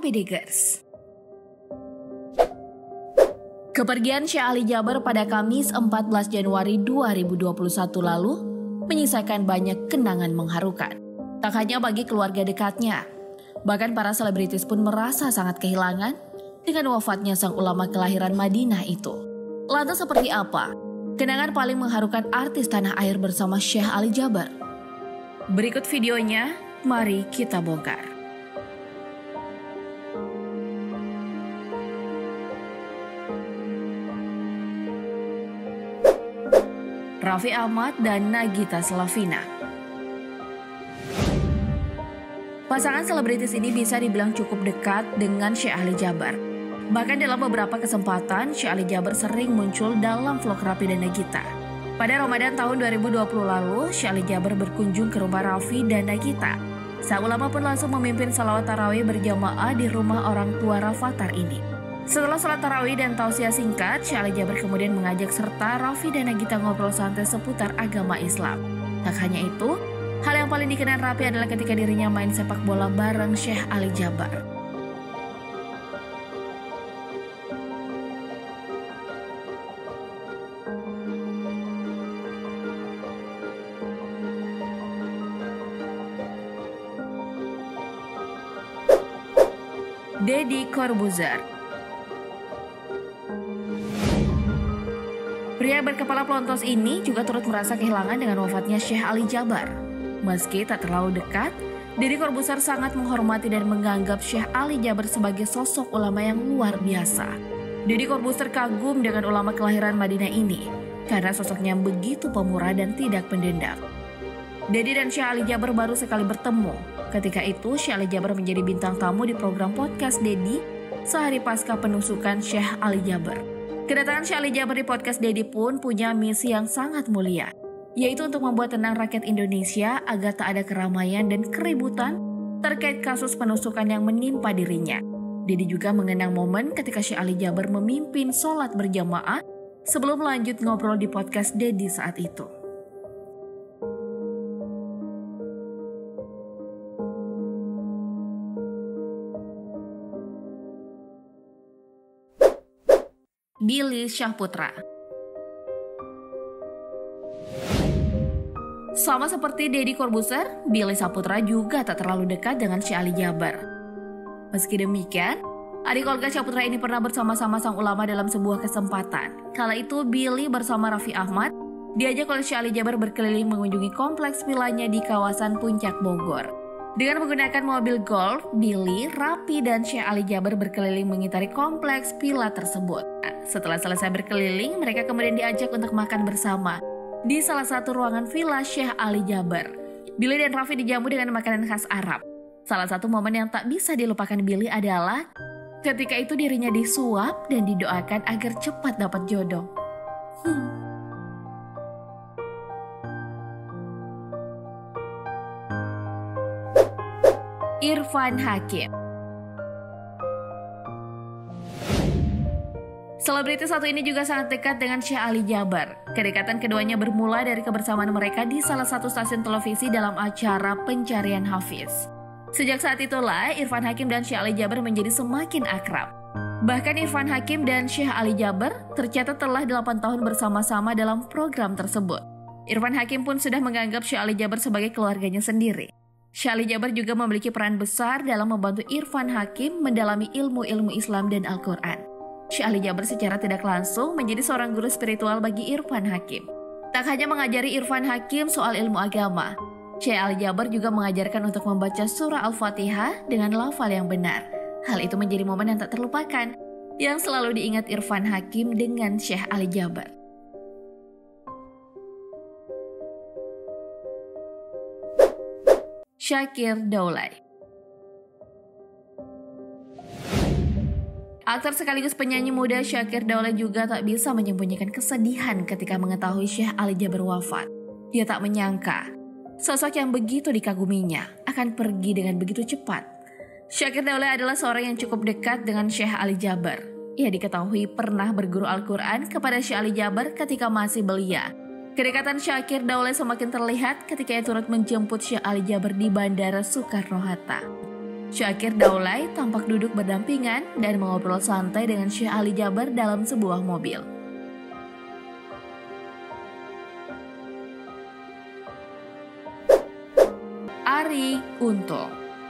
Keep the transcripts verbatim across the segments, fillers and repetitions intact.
P D Girls. Kepergian Syekh Ali Jaber pada Kamis empat belas Januari dua ribu dua puluh satu lalu menyisakan banyak kenangan mengharukan. Tak hanya bagi keluarga dekatnya, bahkan para selebritis pun merasa sangat kehilangan dengan wafatnya sang ulama kelahiran Madinah itu. Lantas seperti apa kenangan paling mengharukan artis tanah air bersama Syekh Ali Jaber? Berikut videonya, mari kita bongkar. Raffi Ahmad dan Nagita Slavina. Pasangan selebritis ini bisa dibilang cukup dekat dengan Syekh Ali Jaber. Bahkan dalam beberapa kesempatan, Syekh Ali Jaber sering muncul dalam vlog Raffi dan Nagita. Pada Ramadan tahun dua ribu dua puluh lalu, Syekh Ali Jaber berkunjung ke rumah Raffi dan Nagita. Sang ulama pun langsung memimpin salawat tarawih berjamaah di rumah orang tua Rafathar ini. Setelah salat tarawih dan tausiah singkat, Syekh Ali Jaber kemudian mengajak serta Raffi dan Nagita ngobrol santai seputar agama Islam. Tak hanya itu, hal yang paling dikenal Raffi adalah ketika dirinya main sepak bola bareng Syekh Ali Jaber. Deddy Corbuzier. Pria berkepala pelontos ini juga turut merasa kehilangan dengan wafatnya Syekh Ali Jaber. Meski tak terlalu dekat, Deddy Corbuzier sangat menghormati dan menganggap Syekh Ali Jaber sebagai sosok ulama yang luar biasa. Deddy Corbuzier kagum dengan ulama kelahiran Madinah ini karena sosoknya begitu pemurah dan tidak pendendam. Deddy dan Syekh Ali Jaber baru sekali bertemu. Ketika itu, Syekh Ali Jaber menjadi bintang tamu di program podcast Deddy sehari pasca penusukan Syekh Ali Jaber. Kedatangan Syekh Ali Jaber di podcast Deddy pun punya misi yang sangat mulia, yaitu untuk membuat tenang rakyat Indonesia agar tak ada keramaian dan keributan terkait kasus penusukan yang menimpa dirinya. Deddy juga mengenang momen ketika Syekh Ali Jaber memimpin sholat berjamaah sebelum lanjut ngobrol di podcast Deddy saat itu. Billy Syahputra. Sama seperti Deddy Corbuzier, Billy Syahputra juga tak terlalu dekat dengan Syekh Ali Jaber. Meski demikian, adik Olga Syahputra ini pernah bersama-sama sang ulama dalam sebuah kesempatan. Kala itu Billy bersama Raffi Ahmad diajak oleh Syekh Ali Jaber berkeliling mengunjungi kompleks vilanya di kawasan Puncak Bogor. Dengan menggunakan mobil golf, Billy, Raffi, dan Syekh Ali Jaber berkeliling mengitari kompleks villa tersebut. Setelah selesai berkeliling, mereka kemudian diajak untuk makan bersama di salah satu ruangan villa Syekh Ali Jaber. Billy dan Raffi dijamu dengan makanan khas Arab. Salah satu momen yang tak bisa dilupakan Billy adalah ketika itu dirinya disuap dan didoakan agar cepat dapat jodoh. Hmm. Irfan Hakim. Selebritis satu ini juga sangat dekat dengan Syekh Ali Jaber. Kedekatan keduanya bermula dari kebersamaan mereka di salah satu stasiun televisi dalam acara Pencarian Hafiz. Sejak saat itulah Irfan Hakim dan Syekh Ali Jaber menjadi semakin akrab. Bahkan Irfan Hakim dan Syekh Ali Jaber tercatat telah delapan tahun bersama-sama dalam program tersebut. Irfan Hakim pun sudah menganggap Syekh Ali Jaber sebagai keluarganya sendiri. Syekh Ali Jaber juga memiliki peran besar dalam membantu Irfan Hakim mendalami ilmu-ilmu Islam dan Al-Quran. Syekh Ali Jaber secara tidak langsung menjadi seorang guru spiritual bagi Irfan Hakim. Tak hanya mengajari Irfan Hakim soal ilmu agama, Syekh Ali Jaber juga mengajarkan untuk membaca surah Al-Fatihah dengan lafal yang benar. Hal itu menjadi momen yang tak terlupakan, yang selalu diingat Irfan Hakim dengan Syekh Ali Jaber. Shakir Daulay. Aktor sekaligus penyanyi muda Shakir Daulay juga tak bisa menyembunyikan kesedihan ketika mengetahui Syekh Ali Jaber wafat. Dia tak menyangka sosok yang begitu dikaguminya akan pergi dengan begitu cepat. Shakir Daulay adalah seorang yang cukup dekat dengan Syekh Ali Jaber. Ia diketahui pernah berguru Al-Quran kepada Syekh Ali Jaber ketika masih belia. Kedekatan Shakir Daulay semakin terlihat ketika ia turut menjemput Syekh Ali Jaber di Bandara Soekarno-Hatta. Syakir Daulay tampak duduk berdampingan dan mengobrol santai dengan Syekh Ali Jaber dalam sebuah mobil. Arie Untung.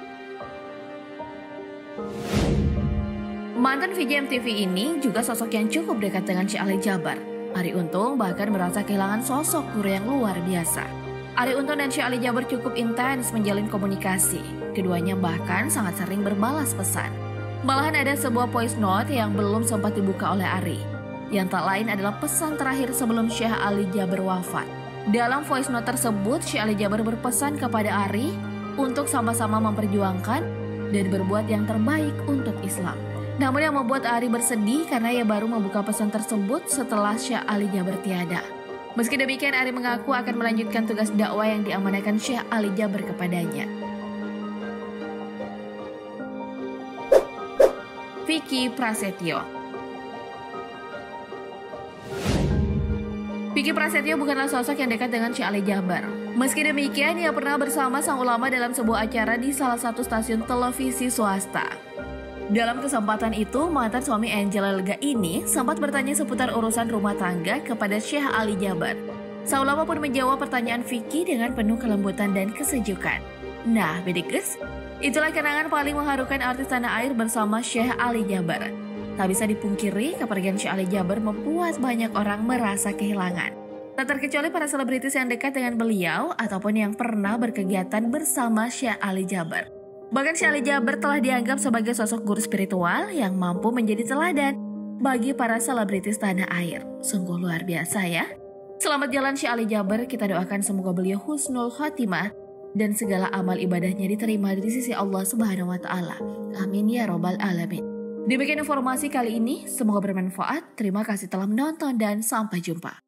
Mantan V J M T V ini juga sosok yang cukup dekat dengan Syekh Ali Jaber. Arie Untung bahkan merasa kehilangan sosok guru yang luar biasa. Arie Untung dan Syekh Ali Jaber cukup intens menjalin komunikasi. Keduanya bahkan sangat sering berbalas pesan. Malahan ada sebuah voice note yang belum sempat dibuka oleh Arie. Yang tak lain adalah pesan terakhir sebelum Syekh Ali Jaber wafat. Dalam voice note tersebut, Syekh Ali Jaber berpesan kepada Arie untuk sama-sama memperjuangkan dan berbuat yang terbaik untuk Islam. Namun yang membuat Arie bersedih karena ia baru membuka pesan tersebut setelah Syekh Ali Jaber tiada. Meski demikian, Arie mengaku akan melanjutkan tugas dakwah yang diamanahkan Syekh Ali Jaber kepadanya. Vicky Prasetyo. Vicky Prasetyo bukanlah sosok yang dekat dengan Syekh Ali Jaber. Meski demikian, ia pernah bersama sang ulama dalam sebuah acara di salah satu stasiun televisi swasta. Dalam kesempatan itu, mantan suami Angela Lega ini sempat bertanya seputar urusan rumah tangga kepada Syekh Ali Jaber. Sang ulama pun menjawab pertanyaan Vicky dengan penuh kelembutan dan kesejukan. Nah, bedikers, itulah kenangan paling mengharukan artis tanah air bersama Syekh Ali Jaber. Tak bisa dipungkiri, kepergian Syekh Ali Jaber membuat banyak orang merasa kehilangan. Tak terkecuali para selebritis yang dekat dengan beliau ataupun yang pernah berkegiatan bersama Syekh Ali Jaber. Bahkan Syekh Ali Jaber telah dianggap sebagai sosok guru spiritual yang mampu menjadi teladan bagi para selebritis tanah air. Sungguh luar biasa ya. Selamat jalan Syekh Ali Jaber, kita doakan semoga beliau husnul khotimah dan segala amal ibadahnya diterima di sisi Allah Subhanahu wa taala. Amin ya robbal alamin. Demikian informasi kali ini, semoga bermanfaat. Terima kasih telah menonton dan sampai jumpa.